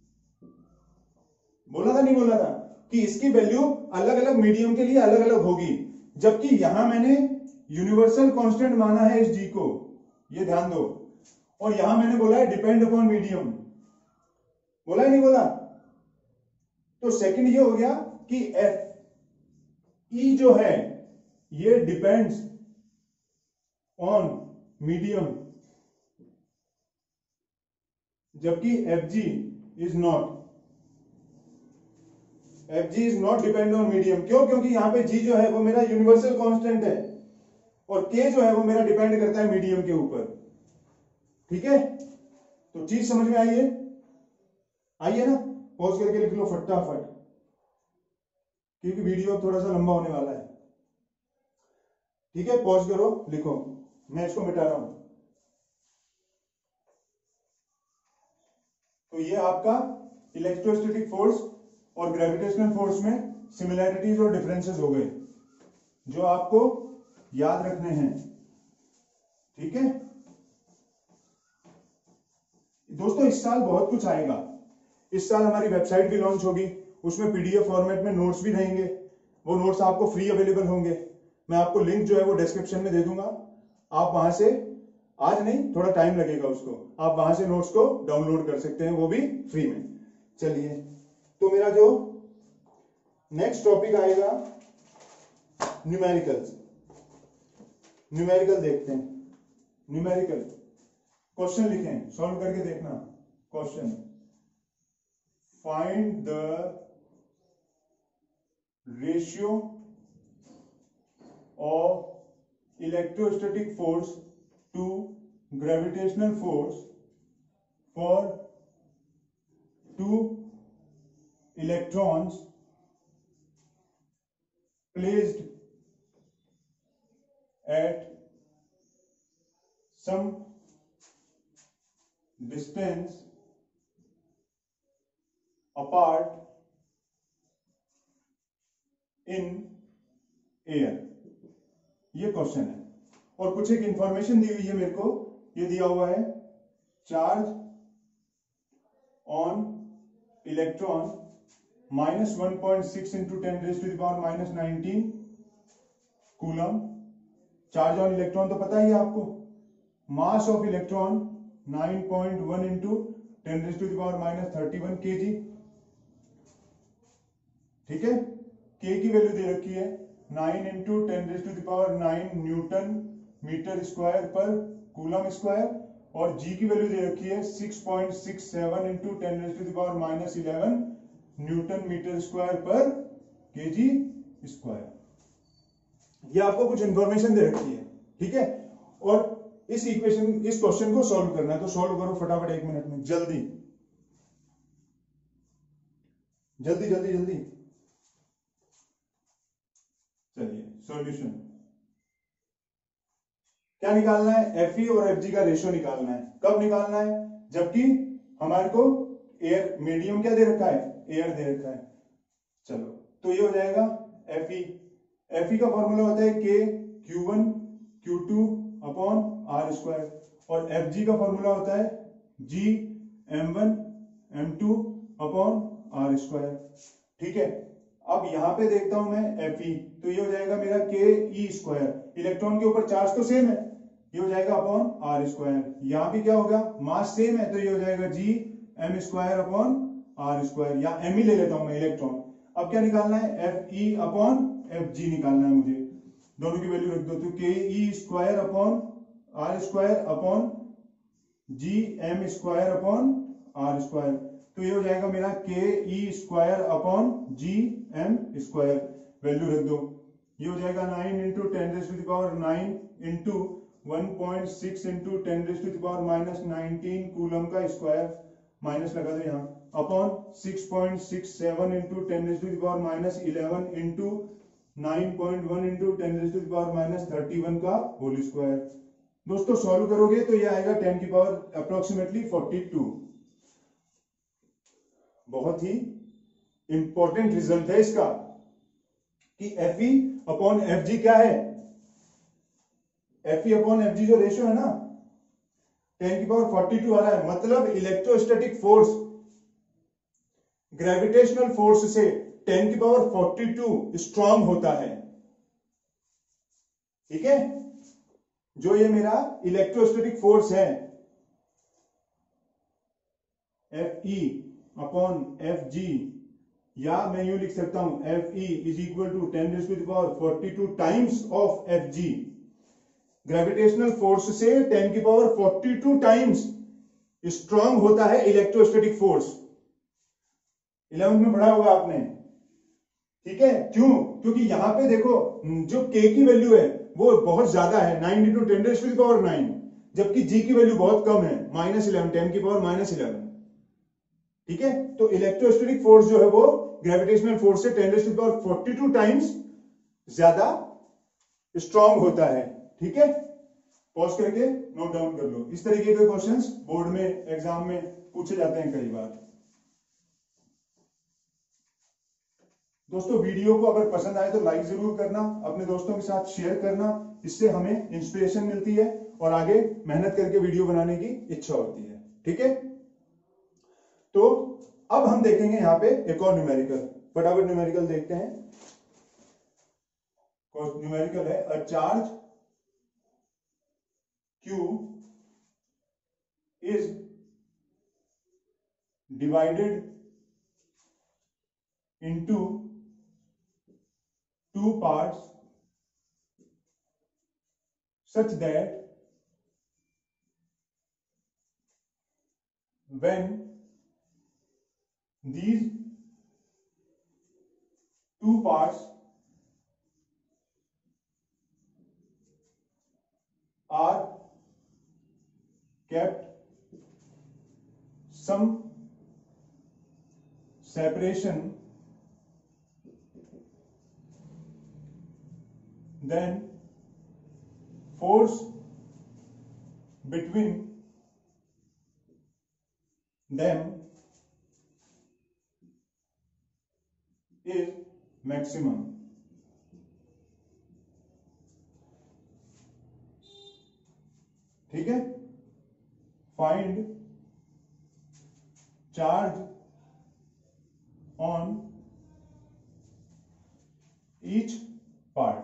बोला था नहीं बोला था कि इसकी वैल्यू अलग अलग मीडियम के लिए अलग अलग होगी, जबकि यहां मैंने यूनिवर्सल कांस्टेंट माना है इस जी को, ये ध्यान दो। और यहां मैंने बोला है डिपेंड अपॉन मीडियम, बोला है नहीं बोला? तो सेकंड ये हो गया कि एफ ई जो है ये डिपेंड्स ऑन मीडियम, जबकि F G is not depend on medium. क्यों? क्योंकि यहां पे जी जो है वो मेरा यूनिवर्सल कांस्टेंट है और के जो है वो मेरा डिपेंड करता है मीडियम के ऊपर। ठीक है, तो चीज समझ में आई है? आइए ना, पॉज करके लिख लो फटाफट, क्योंकि वीडियो थोड़ा सा लंबा होने वाला है। ठीक है, पॉज करो, लिखो, मैं इसको मिटा रहा हूं। तो ये आपका इलेक्ट्रोस्टैटिक फोर्स और ग्रेविटेशनल फोर्स में सिमिलैरिटीज और डिफरेंसेस हो गए जो आपको याद रखने हैं। ठीक है दोस्तों, इस साल बहुत कुछ आएगा। इस साल हमारी वेबसाइट भी लॉन्च होगी, उसमें पीडीएफ फॉर्मेट में नोट्स भी रहेंगे। वो नोट्स आपको फ्री अवेलेबल होंगे। मैं आपको लिंक जो है वो डिस्क्रिप्शन में दे दूंगा, आप वहां से, आज नहीं थोड़ा टाइम लगेगा उसको, आप वहां से नोट्स को डाउनलोड कर सकते हैं, वो भी फ्री में। चलिए, तो मेरा जो नेक्स्ट टॉपिक आएगा न्यूमेरिकल देखते हैं। न्यूमेरिकल क्वेश्चन लिखें, सॉल्व करके देखना। Question, find the ratio of electrostatic force to gravitational force for two electrons placed at some distance apart in air। ये क्वेश्चन है और कुछ एक इंफॉर्मेशन दी हुई है मेरे को। ये दिया हुआ है charge on electron -1.6 into 10⁻⁻19 coulomb. Charge on electron तो पता ही है आपको। Mass of electron 9.1 into 10⁻31 kg। ठीक है, के की वैल्यू दे रखी है 9 इंटू 10⁹ न्यूटन मीटर स्क्वायर पर कूलम स्क्वायर, और जी की वैल्यू दे रखी है 6.67 इंटू 10⁻11 न्यूटन मीटर स्क्वायर पर केजी स्क्वायर। ये आपको कुछ इंफॉर्मेशन दे रखी है। ठीक है, और इस क्वेश्चन को सॉल्व करना है, तो सॉल्व करो फटाफट 1 मिनट में, जल्दी जल्दी जल्दी जल्दी। चलिए, सॉल्यूशन क्या निकालना है? एफ ई और एफ जी का रेशियो निकालना है। कब निकालना है? जबकि हमारे को एयर मीडियम क्या दे रखा है? एयर दे रखा है। चलो, तो ये हो जाएगा एफ ई का फॉर्मूला होता है K Q1 Q2 upon R square, और एफ जी का फॉर्मूला होता है G M1 M2 upon R square. ठीक है, अब यहां पे देखता हूं मैं एफ ई, तो ये हो जाएगा मेरा के ई स्क्वायर। इलेक्ट्रॉन के ऊपर चार्ज तो सेम है, ये हो जाएगा अपॉन आर स्क्वायर। यहां पे क्या होगा? मास सेम है, तो ये हो जाएगा G M square upon R square, या एम ही ले लेता हूं मैं इलेक्ट्रॉन। अब क्या निकालना है? F E upon F G निकालना है मुझे। दोनों की वैल्यू रख दो, तो K E square upon R square upon G M square upon R square, तो ये हो जाएगा मेरा K E square upon G M square. Value रख दो, ये हो जाएगा 9 इंटू 10⁻⁹ इंटू 1.6 इंटू 10⁻⁻19 कूलम का स्क्वायर, माइनस लगा दो यहाँ, अपॉन 6.67 इंटू 10⁻11 इंटू 9.1 इंटू 10⁻31 का होल स्क्वायर। दोस्तों सॉल्व करोगे तो ये आएगा 10 की पावर अप्रोक्सीमेटली 42। बहुत ही इंपॉर्टेंट रिजल्ट है इसका कि Fe अपॉन Fg क्या है। Fe अपॉन Fg जो रेशियो है ना 10 की पावर 42 आ रहा है, मतलब इलेक्ट्रोस्टैटिक फोर्स ग्रेविटेशनल फोर्स से 10 की पावर 42 स्ट्रांग होता है। ठीक है, जो ये मेरा इलेक्ट्रोस्टैटिक फोर्स है Fe अपॉन Fg, या मैं यूं लिख सकता हूं Fe is equal to 10⁻42 times of Fg। Gravitational force से 10 की पावर 42 टाइम्स स्ट्रांग होता है इलेक्ट्रोस्टैटिक फोर्स। 11th में पढ़ा होगा आपने। ठीक है, क्यों? क्योंकि यहां पे देखो जो K की वैल्यू है वो बहुत ज्यादा है, 9 इंटू 10⁻⁹, जबकि G की वैल्यू बहुत कम है, -11, 10 की पावर -11। ठीक है, तो इलेक्ट्रोस्टैटिक फोर्स जो है वो ग्रेविटेशनल फोर्स से 10⁻42 टाइम्स ज्यादा स्ट्रांग होता है। ठीक है, पॉज करके नोट डाउन कर लो। इस तरीके के क्वेश्चंस बोर्ड में एग्जाम में पूछे जाते हैं कई बार। दोस्तों वीडियो को अगर पसंद आए तो लाइक जरूर करना, अपने दोस्तों के साथ शेयर करना, इससे हमें इंस्पिरेशन मिलती है और आगे मेहनत करके वीडियो बनाने की इच्छा होती है। ठीक है, तो अब हम देखेंगे यहां पे एक और न्यूमेरिकल। फटाफट न्यूमेरिकल देखते हैं। न्यूमेरिकल है a charge Q is divided into two parts such that when these two parts are kept some separation, then force between them is maximum। ठीक है, find charge on each part.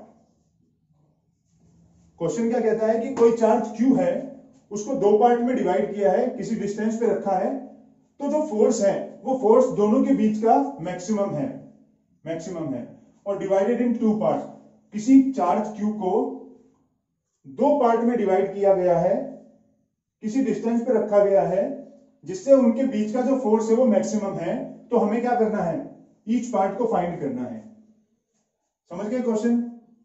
Question क्या कहता है कि कोई charge Q है, उसको दो पार्ट में डिवाइड किया है, किसी डिस्टेंस पे रखा है, तो जो फोर्स है वो फोर्स दोनों के बीच का मैक्सिमम है और डिवाइडेड इन टू पार्ट्स। किसी चार्ज Q को दो पार्ट में डिवाइड किया गया है, किसी डिस्टेंस पे रखा गया है, जिससे उनके बीच का जो फोर्स है वो मैक्सिमम है। तो हमें क्या करना है, ईच पार्ट को फाइंड करना है। समझ गए क्वेश्चन?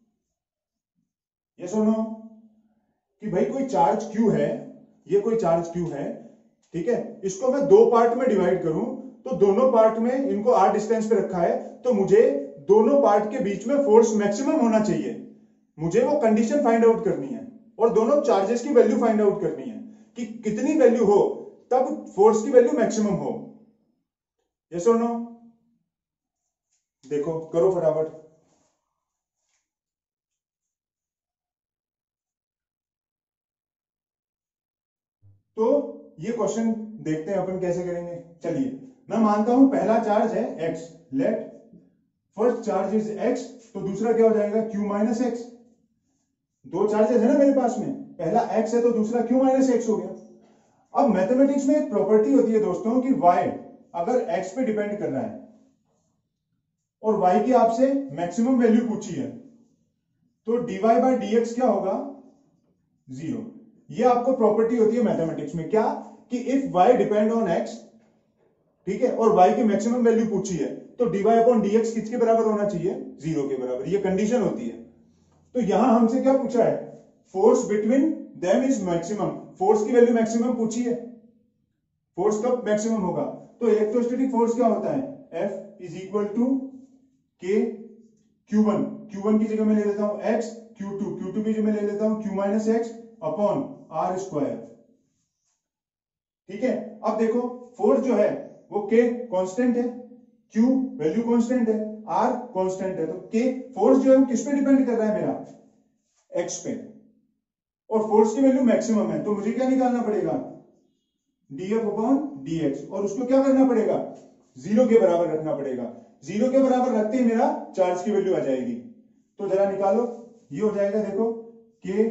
ये सुनो कि भाई कोई चार्ज Q है, ये कोई चार्ज Q है, ठीक है, इसको मैं दो पार्ट में डिवाइड करूं तो दोनों पार्ट में इनको r डिस्टेंस पे रखा है, तो मुझे दोनों पार्ट के बीच में फोर्स मैक्सिमम होना चाहिए। मुझे वो कंडीशन फाइंड आउट करनी है और दोनों चार्जेस की वैल्यू फाइंड आउट करनी है कि कितनी वैल्यू हो तब फोर्स की वैल्यू मैक्सिमम हो। यस और नो? देखो करो फटाफट। तो ये क्वेश्चन देखते हैं अपन कैसे करेंगे। चलिए, मैं मानता हूं पहला चार्ज है x, let first charge is x, तो दूसरा क्या हो जाएगा q माइनस एक्स। दो चार्जेस है ना मेरे पास में, पहला x है तो दूसरा q माइनस एक्स हो गया। अब मैथमेटिक्स में एक प्रॉपर्टी होती है दोस्तों कि y अगर x पे डिपेंड कर रहा है और y की आपसे मैक्सिमम वैल्यू पूछी है, तो dy बाय dx क्या होगा, 0। ये आपको प्रॉपर्टी होती है मैथमेटिक्स में, क्या कि if y depend on x, ठीक है, और y की मैक्सिमम वैल्यू पूछी है, तो dy अपॉन dx किसके बराबर होना चाहिए, 0 के बराबर। ये कंडीशन होती है। तो यहां हमसे क्या पूछा है, force between them is maximum, force की वैल्यू मैक्सिमम पूछी है, फोर्स कब मैक्सिमम होगा, तो इलेक्ट्रोस्टैटिक फोर्स क्या होता है, F इज इक्वल टू के Q1, Q1 की जगह मैं ले लेता हूं X, Q2 की जगह मैं ले लेता हूं Q minus X upon R square. ठीक है, अब देखो फोर्स जो है वो K कांस्टेंट है, Q वैल्यू कांस्टेंट है, R कांस्टेंट है, तो K फोर्स जो है वो किस पे डिपेंड कर रहा है मेरा, X पे, और फोर्स की वैल्यू मैक्सिमम है, तो मुझे क्या निकालना पड़ेगा, dF अपॉन dx, और उसको क्या करना पड़ेगा, जीरो के बराबर रखना पड़ेगा, जीरो के बराबर रखते ही मेरा चार्ज की वैल्यू आ जाएगी। तो जरा निकालो, ये हो जाएगा देखो k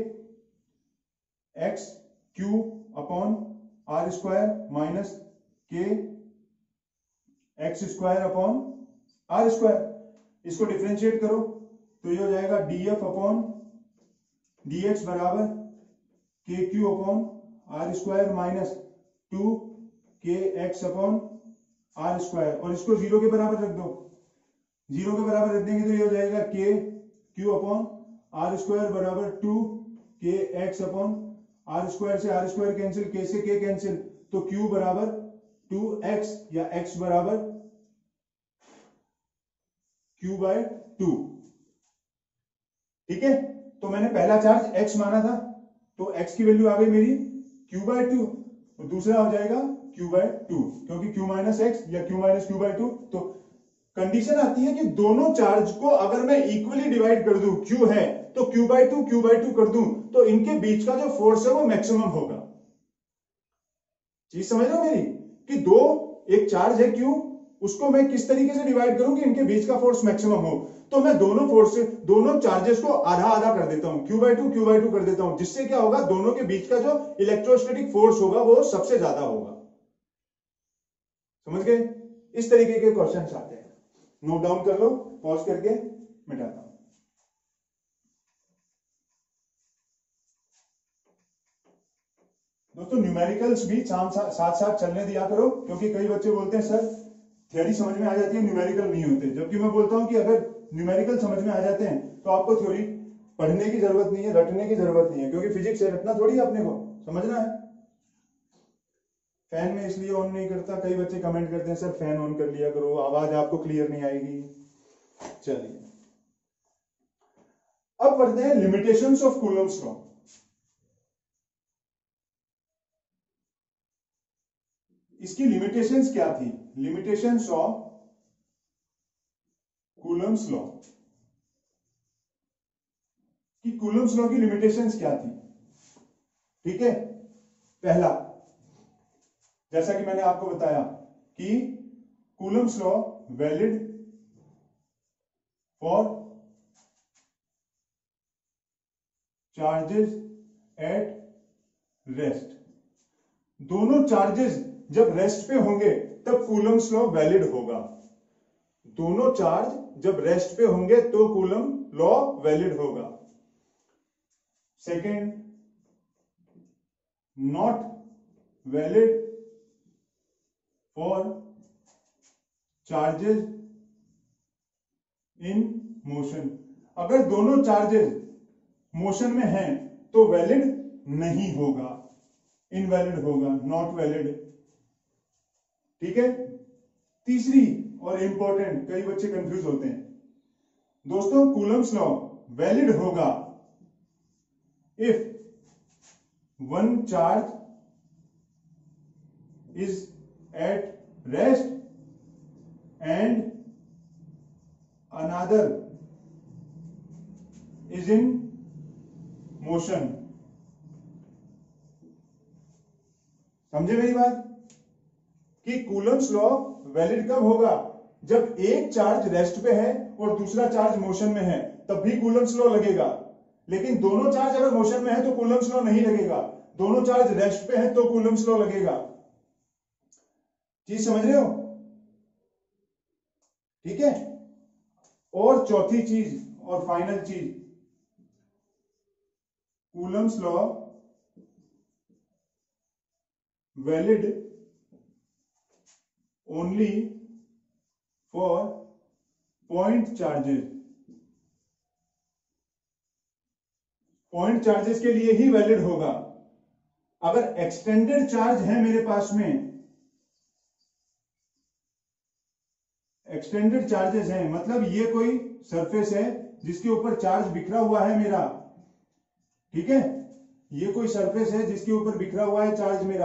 x q upon R square minus K X square upon R square, इसको डिफरेंशिएट करो तो ये हो जाएगा dF अपॉन dx बराबर K Q upon R square minus 2kx upon R square, और इसको जीरो के बराबर रख दो, जीरो के बराबर रख देंगे तो ये हो जाएगा के क्यू अपॉन आर स्क्वायर बराबर 2kx अपॉन आर स्क्वायर से आर स्क्वायर कैंसिल, के से के कैंसिल, तो q बराबर 2x या x बराबर q बाय 2। ठीक है, तो मैंने पहला चार्ज x माना था, तो x की वैल्यू आ गई मेरी q बाय 2, तो दूसरा हो जाएगा q बाय 2, क्योंकि q माइनस एक्स या q माइनस q बाय 2। तो कंडीशन आती है कि दोनों चार्ज को अगर मैं इक्वली डिवाइड कर दूं, q है तो q बाय 2 कर दूं, तो इनके बीच का जो फोर्स है वो मैक्सिमम होगा। चीज समझ रहे हो मेरी, कि दो, एक चार्ज है q, उसको मैं किस तरीके से डिवाइड करूं कि इनके बीच का फोर्स मैक्सिमम हो, तो मैं दोनों चार्जेस को आधा आधा कर देता हूं, q बाय 2 कर देता हूं, जिससे क्या होगा, दोनों के बीच का जो इलेक्ट्रोस्टैटिक फोर्स होगा वो सबसे ज्यादा होगा। समझ गए, इस तरीके के क्वेश्चंस आते हैं, नोट डाउन कर लो, पॉज करके मिटाता हूं। दोस्तों न्यूमेरिकल्स भी साथ साथ चलने दिया करो, क्योंकि कई बच्चे बोलते हैं सर थ्योरी समझ में आ जाती है, न्यूमेरिकल नहीं होते, जबकि मैं बोलता हूं कि अगर न्यूमेरिकल समझ में आ जाते हैं तो आपको थ्योरी पढ़ने की जरूरत नहीं है, रटने की जरूरत नहीं है, क्योंकि फिजिक्स से रटना थोड़ी अपने को समझना है। फैन में इसलिए ऑन नहीं करता, कई बच्चे कमेंट करते हैं सर फैन ऑन कर लिया करो, आवाज आपको क्लियर नहीं आएगी। चलिए अब पढ़ते हैं लिमिटेशंस ऑफ कूलम्ब्स लॉ। इसकी लिमिटेशंस क्या थी, लिमिटेशंस ऑफ कूलम्ब्स लॉ, कि कूलम्ब्स लॉ की लिमिटेशंस क्या थी। ठीक है, पहला, जैसा कि मैंने आपको बताया कि Coulomb's law valid for charges at rest, दोनों चार्जेस जब रेस्ट पे होंगे तब कूलम्ब्स लॉ वैलिड होगा, दोनों चार्ज जब रेस्ट पे होंगे तो कूलम्ब लॉ वैलिड होगा। Second, not valid for charges in motion, अगर दोनों चार्जेस मोशन में हैं तो वैलिड नहीं होगा, इनवैलिड होगा, नॉट वैलिड। ठीक है, तीसरी और इंपॉर्टेंट, कई बच्चे कंफ्यूज होते हैं दोस्तों, कूलम्ब्स लॉ वैलिड होगा if one charge is at rest and another is in motion। समझे मेरी बात, कि कूलम्ब्स लॉ वैलिड कब होगा, जब एक चार्ज रेस्ट पे है और दूसरा चार्ज मोशन में है, तब भी कूलम्ब्स लॉ लगेगा, लेकिन दोनों चार्ज अगर मोशन में है तो कूलम्ब्स लॉ नहीं लगेगा, दोनों चार्ज रेस्ट पे है तो कूलम्ब्स लॉ लगेगा। चीज समझ रहे हो, ठीक है। और चौथी चीज और फाइनल चीज, Coulomb's law valid only for point charges, point charges के लिए ही वैलिड होगा। अगर एक्सटेंडेड चार्ज है मेरे पास में, एक्सटेंडेड चार्जेस हैं, मतलब ये कोई सरफेस है जिसके ऊपर चार्ज बिखरा हुआ है मेरा, ठीक है, ये कोई सरफेस है जिसके ऊपर बिखरा हुआ है चार्ज मेरा,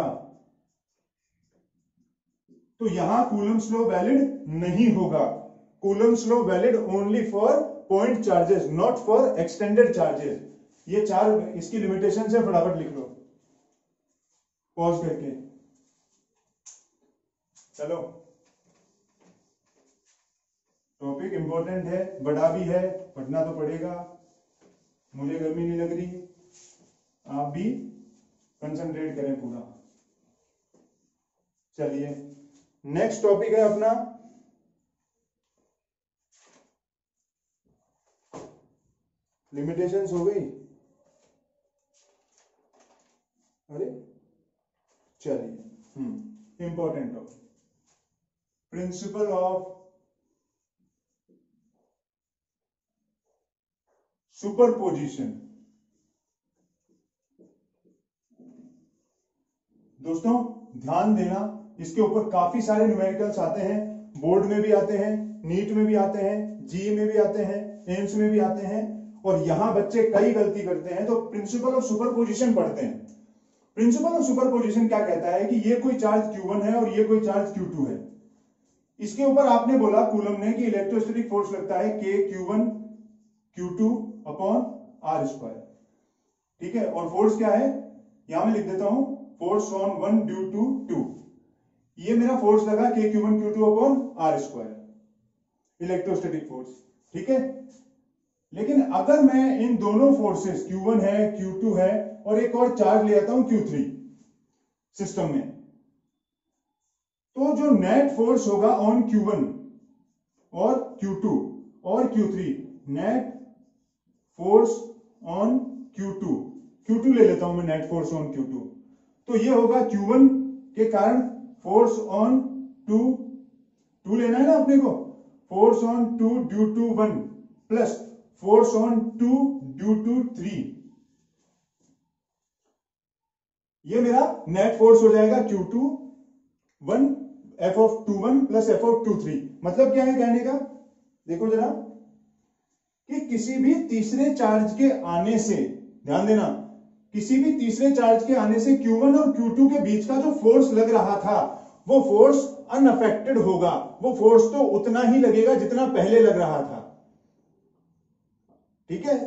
तो यहां कूलम्स लॉ वैलिड नहीं होगा। Coulomb's law valid only for point charges, not for extended charges. ये चार इसकी लिमिटेशन है, फटाफट लिख लो पॉज करके। चलो, टॉपिक इंपॉर्टेंट है, बड़ा भी है, पढ़ना तो पड़ेगा। मुझे गर्मी नहीं लग रही, आप भी कंसंट्रेट करें पूरा। चलिए, नेक्स्ट टॉपिक है अपना लिमिटेशंस हो गई। अरे चलिए, important topic, principle of superposition. दोस्तों ध्यान देना, इसके ऊपर काफी सारे न्यूमेरिकल्स आते हैं, बोर्ड में भी आते हैं, नीट में भी आते हैं, जीई में भी आते हैं, एम्स में भी आते हैं, और यहां बच्चे कई गलती करते हैं। तो प्रिंसिपल ऑफ सुपरपोजिशन पढ़ते हैं। प्रिंसिपल ऑफ सुपरपोजिशन क्या कहता है कि ये कोई चार्ज Q1 है और ये कोई चार्ज Q2 है। इसके ऊपर आपने बोला कूलम ने कि इलेक्ट्रोस्टैटिक फोर्स लगता है K Q1 Q2 upon R square, ठीक है, और फोर्स क्या है, यहां मैं लिख देता हूं, फोर्स ऑन 1 ड्यू टू 2। ये मेरा फोर्स लगा K Q1 Q2 upon R square, electrostatic force, ठीक है। लेकिन अगर मैं इन दोनों फोर्सेस Q1 है, Q2 है, और एक और चार्ज ले आता हूं Q3 सिस्टम में, तो जो नेट फोर्स होगा ऑन Q1 और Q2 और Q3, net force on Q2 ले लेता हूं मैं, नेट फोर्स ऑन Q2, तो ये होगा Q1 के कारण फोर्स ऑन 2 लेना है ना अपने को, force on 2 due to 1 plus force on 2 due to 3, ये मेरा नेट फोर्स हो जाएगा Q2 1 F of 2 1 plus F of 2 3। मतलब क्या है कहने का, देखो जरा, कि किसी भी तीसरे चार्ज के आने से, ध्यान देना, किसी भी तीसरे चार्ज के आने से Q1 और Q2 के बीच का जो फोर्स लग रहा था वो फोर्स अनअफेक्टेड होगा। वो फोर्स तो उतना ही लगेगा जितना पहले लग रहा था, ठीक है।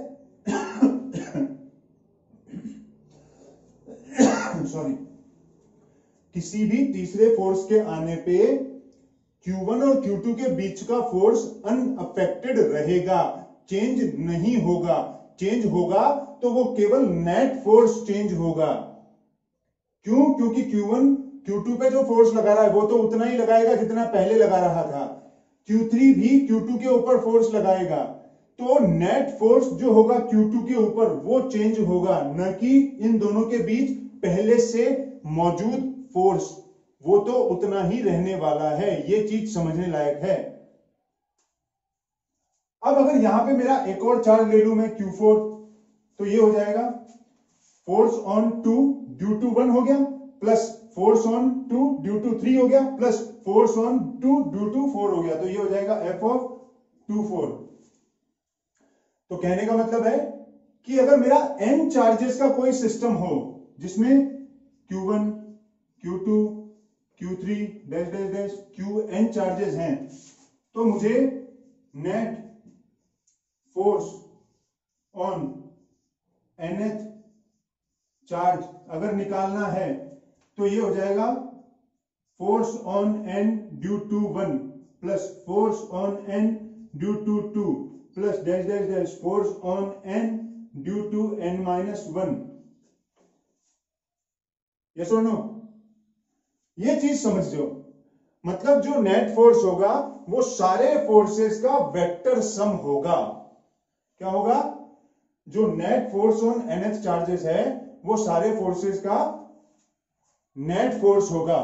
सॉरी, किसी भी तीसरे फोर्स के आने पे Q1 और Q2 के बीच का फोर्स अनअफेक्टेड रहेगा, चेंज नहीं होगा। चेंज होगा तो वो केवल नेट फोर्स चेंज होगा। क्यों? क्योंकि Q1 Q2 पे जो फोर्स लगा रहा है वो तो उतना ही लगाएगा जितना पहले लगा रहा था, Q3 भी Q2 के ऊपर फोर्स लगाएगा, तो नेट फोर्स जो होगा Q2 के ऊपर वो चेंज होगा, न कि इन दोनों के बीच पहले से मौजूद फोर्स, वो तो उतना ही रहने वाला है। ये चीज समझने लायक है। अब अगर यहां पे मेरा एक और चार्ज ले लूं मैं Q4, तो ये हो जाएगा फोर्स ऑन 2 ड्यू टू 1 हो गया, plus force on 2 due to 3 हो गया, plus force on 2 due to 4 हो गया, तो ये हो जाएगा F ऑफ 2 4। तो कहने का मतलब है कि अगर मेरा n चार्जेस का कोई सिस्टम हो जिसमें Q1 Q2 Q3 dash dash dash Qn charges हैं, तो मुझे net force on nth charge अगर निकालना है तो ये हो जाएगा force on n due to 1 plus force on n due to 2 plus dash dash dash force on n due to n minus 1। Yes और नो? ये चीज समझ जाओ, मतलब जो नेट फोर्स होगा वो सारे फोर्सेस का वेक्टर सम होगा। क्या होगा? जो net force on nth charges है वो सारे फोर्सेस का नेट फोर्स होगा।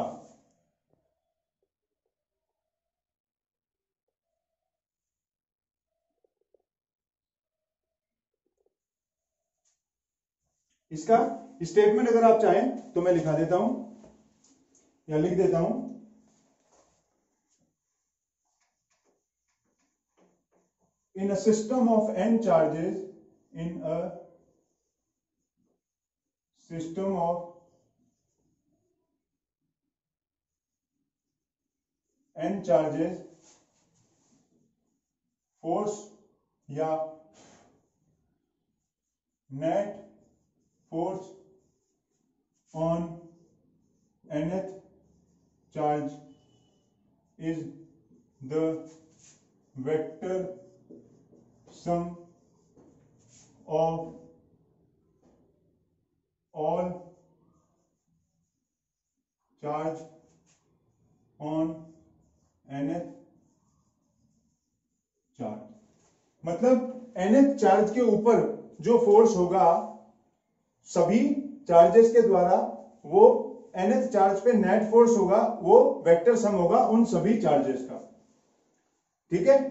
इसका स्टेटमेंट अगर आप चाहें तो मैं लिखा देता हूं या लिख देता हूं, in a system of n charges, in a system of n charges, force या net force on nth charge is the vector sum of all charge on nth charge। मतलब nth चार्ज के ऊपर जो फोर्स होगा सभी charges के द्वारा, वो nth चार्ज पे नेट फोर्स होगा, वो वेक्टर सम होगा उन सभी चार्जेस का। ठीक है,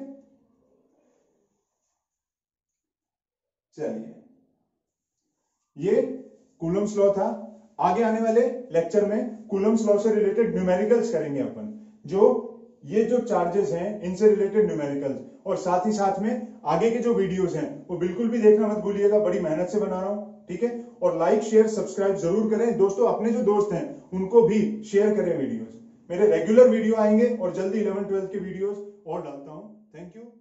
चलिए ये कूलम्स लॉ था। आगे आने वाले लेक्चर में कूलम्स लॉ से रिलेटेड न्यूमेरिकल्स करेंगे अपन, जो ये जो चार्जेस हैं इनसे रिलेटेड न्यूमेरिकल्स, और साथ ही साथ में आगे के जो वीडियोस हैं वो बिल्कुल भी देखना मत भूलिएगा, बड़ी मेहनत से बना रहा हूं। ठीक है, और लाइक शेयर सब्सक्राइब जरूर करें दोस्तों, अपने जो दोस्त हैं उनको भी शेयर करें वीडियोस। मेरे रेगुलर वीडियो आएंगे और जल्दी 11-12 के वीडियोस और डालता हूं। Thank you.